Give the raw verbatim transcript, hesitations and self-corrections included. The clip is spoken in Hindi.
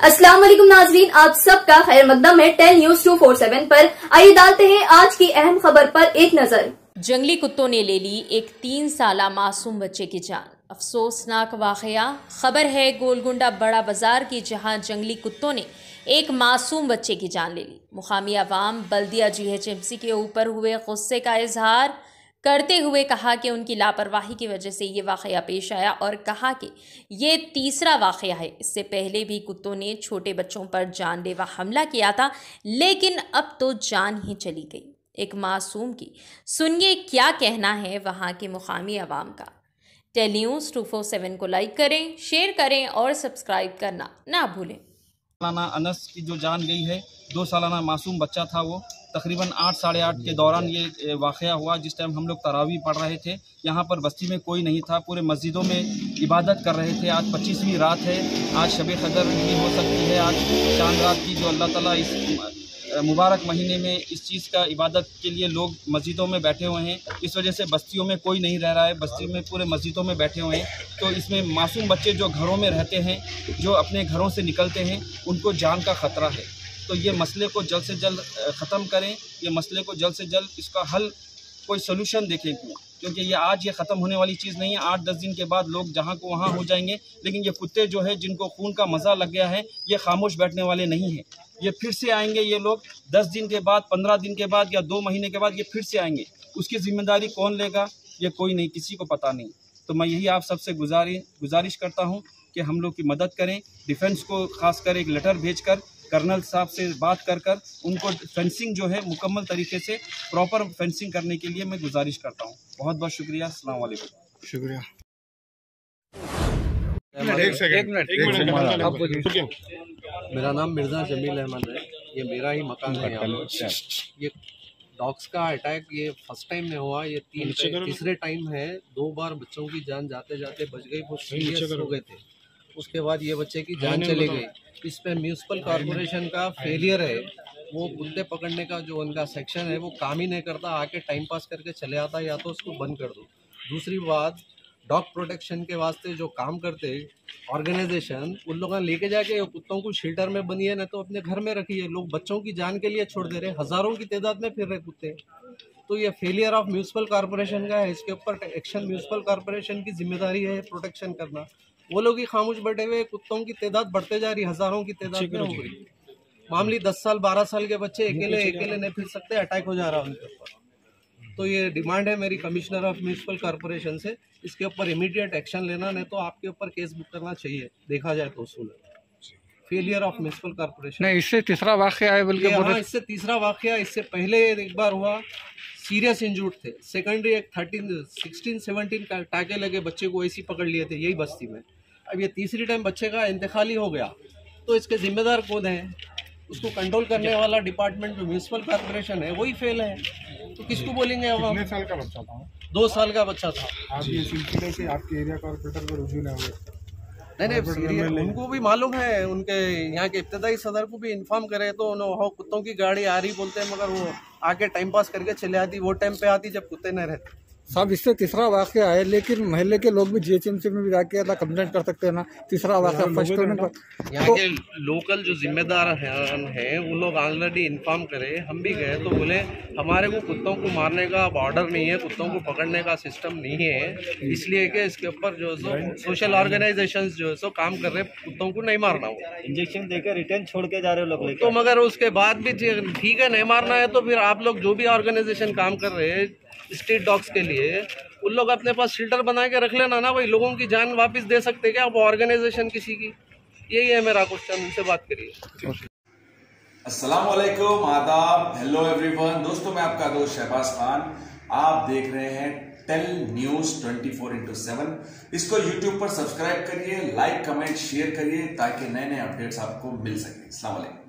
अस्सलाम वालेकुम नाजरीन, आप सबका खैर मकदम है Tell News two four seven पर। आइए डालते हैं आज की अहम खबर पर एक नजर। जंगली कुत्तों ने ले ली एक तीन साला मासूम बच्चे की जान। अफसोसनाक वाकया। खबर है गोलगुंडा बड़ा बाजार की, जहां जंगली कुत्तों ने एक मासूम बच्चे की जान ले ली। मुकामी अवाम बल्दिया जी एच एम सी के ऊपर हुए गुस्से का इजहार करते हुए कहा कि उनकी लापरवाही की वजह से ये वाकया पेश आया, और कहा कि ये तीसरा वाकया है। इससे पहले भी कुत्तों ने छोटे बच्चों पर जानलेवा हमला किया था, लेकिन अब तो जान ही चली गई एक मासूम की। सुनिए क्या कहना है वहाँ के मुकामी अवाम का। Tell News two four seven को लाइक करें, शेयर करें और सब्सक्राइब करना ना भूलें। सालाना अनस की जो जान गई है, दो सालाना मासूम बच्चा था वो। तकरीबन आठ साढ़े आठ के दौरान ये वाक़या हुआ, जिस टाइम हम लोग तरावी पढ़ रहे थे। यहाँ पर बस्ती में कोई नहीं था, पूरे मस्जिदों में इबादत कर रहे थे। आज पच्चीसवीं रात है, आज शब क़दर भी हो सकती है, आज चांद रात की जो अल्लाह ताला इस मुबारक महीने में इस चीज़ का इबादत के लिए लोग मस्जिदों में बैठे हुए हैं। इस वजह से बस्तियों में कोई नहीं रह रहा है, बस्ती में पूरे मस्जिदों में बैठे हुए हैं। तो इसमें मासूम बच्चे जो घरों में रहते हैं, जो अपने घरों से निकलते हैं, उनको जान का ख़तरा है। तो ये मसले को जल्द से जल्द ख़त्म करें, ये मसले को जल्द से जल्द इसका हल कोई सोल्यूशन देखें, क्यों क्योंकि ये आज ये ख़त्म होने वाली चीज़ नहीं है। आठ दस दिन के बाद लोग जहाँ को वहाँ हो जाएंगे, लेकिन ये कुत्ते जो है जिनको खून का मज़ा लग गया है, ये खामोश बैठने वाले नहीं हैं। ये फिर से आएंगे, ये लोग दस दिन के बाद, पंद्रह दिन के बाद या दो महीने के बाद ये फिर से आएंगे। उसकी ज़िम्मेदारी कौन लेगा, ये कोई नहीं, किसी को पता नहीं। तो मैं यही आप सबसे गुजारि गुजारिश करता हूँ कि हम लोग की मदद करें। डिफेंस को खास कर एक लेटर भेजकर कर्नल साहब से बात कर कर उनको फेंसिंग जो है मुकम्मल तरीके से प्रॉपर फेंसिंग करने के लिए मैं गुजारिश करता हूँ। बहुत बहुत शुक्रिया। अस्सलाम वालेकुम। शुक्रिया। एक सेकंड, एक मिनट। मेरा नाम मिर्ज़ा जमील अहमद है। ये मेरा ही मकान है यहाँ पर। ये डॉग्स का अटैक ये फर्स्ट टाइम नहीं हुआ, ये तीन तीसरे टाइम है। दो बार बच्चों की जान जाते जाते बच गई, वो सीरियस हो गए थे। उसके बाद ये बच्चे की जान चली गई। इस पे म्यूनिसिपल कॉर्पोरेशन का फेलियर है। वो कुत्ते पकड़ने का जो उनका सेक्शन है वो काम ही नहीं करता, आके टाइम पास करके चले आता, या तो उसको बंद कर दो। दूसरी बात, डॉग प्रोटेक्शन के वास्ते जो काम करते ऑर्गेनाइजेशन, उन लोगों ने लेके जाके कुत्तों को शेल्टर में बनिए, ना तो अपने घर में रखिए। लोग बच्चों की जान के लिए छोड़ दे रहे, हज़ारों की तादाद में फिर रहे कुत्ते। तो ये फेलियर ऑफ म्यूनिसिपल कॉर्पोरेशन का है। इसके ऊपर एक्शन म्यूनिसिपल कॉर्पोरेशन की जिम्मेदारी है प्रोटेक्शन करना। वो लोग ही खामोश बैठे हुए, कुत्तों की तादाद बढ़ते जा रही, हज़ारों की तादाद में हो गई। मामूली दस साल बारह साल के बच्चे अकेले अकेले नहीं फिर सकते, अटैक हो जा रहा है उनके ऊपर। तो ये डिमांड है मेरी कमिश्नर ऑफ म्यूनिसिपल कॉर्पोरेशन से, इसके ऊपर इमीडिएट एक्शन लेना, नहीं तो आपके ऊपर केस बुक करना चाहिए। देखा जाए तो उसूल फेलियर ऑफ म्यूनिसिपल कॉर्पोरेशन। नहीं, इससे तीसरा वाकया है, बल्कि हाँ, इससे तीसरा वाकया। इससे पहले एक बार हुआ, सीरियस इंजूर्ड थे। सेकेंडरी एक थर्टीन सिक्सटीन सेवनटीन टाके लगे, बच्चे को ऐसी पकड़ लिए थे यही बस्ती में। अब ये तीसरी टाइम बच्चे का इंतकाल ही हो गया, तो इसके जिम्मेदार कौन है? उसको कंट्रोल करने वाला डिपार्टमेंट जो म्यूनिसिपल कॉर्पोरेशन है वही फेल है। तो किसको बोलेंगे अब हम? कितने साल का बच्चा था? दो साल का बच्चा था। आप ये सिलसिले से आपके एरिया कॉर्पोरेटर को रुजू नहीं हुए? नहीं नहीं, उनको भी मालूम है, उनके यहाँ के इब्तदाई सदर को भी इन्फॉर्म करे तो उन्होंने कुत्तों की गाड़ी आ रही बोलते हैं, मगर वो आके टाइम पास करके चले आती। वो टाइम पे आती जब कुत्ते नहीं रहते। साहब, इससे तीसरा वाकया है, लेकिन महल्ले के लोग भी जीएचएमसी में भी जाके कंप्लेंट कर सकते हैं ना। तीसरा वाकया फर्स्ट होने पर यहाँ के लोकल जो जिम्मेदार हैं वो लोग ऑलरेडी इन्फॉर्म करे। हम भी गए तो बोले हमारे को कुत्तों को मारने का ऑर्डर नहीं है, कुत्तों को पकड़ने का सिस्टम नहीं है, इसलिए कि इसके ऊपर जो सो सोशल ऑर्गेनाइजेशंस जो है सो काम कर रहे, कुत्तों को नहीं मारना हो। इंजेक्शन देकर रिटर्न छोड़ के जा रहे लोग। तो मगर उसके बाद भी ठीक है, नहीं मारना है तो फिर आप लोग जो भी ऑर्गेनाइजेशन काम कर रहे हैं स्ट्रीट डॉग्स के लिए, उन लोग अपने पास शेल्टर बना के रख लेना ना। भाई लोगों की जान वापस दे सकते क्या वो ऑर्गेनाइजेशन किसी की? यही है मेरा क्वेश्चन, उनसे बात करिए। अस्सलाम वालेकुम, आदाब, हेलो एवरीवन। दोस्तों, मैं आपका दोस्त शहबाज खान। आप देख रहे हैं Tell News twenty four into seven. इसको यूट्यूब पर सब्सक्राइब करिए, लाइक कमेंट शेयर करिए, ताकि नए नए अपडेट्स आपको मिल सके। अस्सलाम वालेकुम।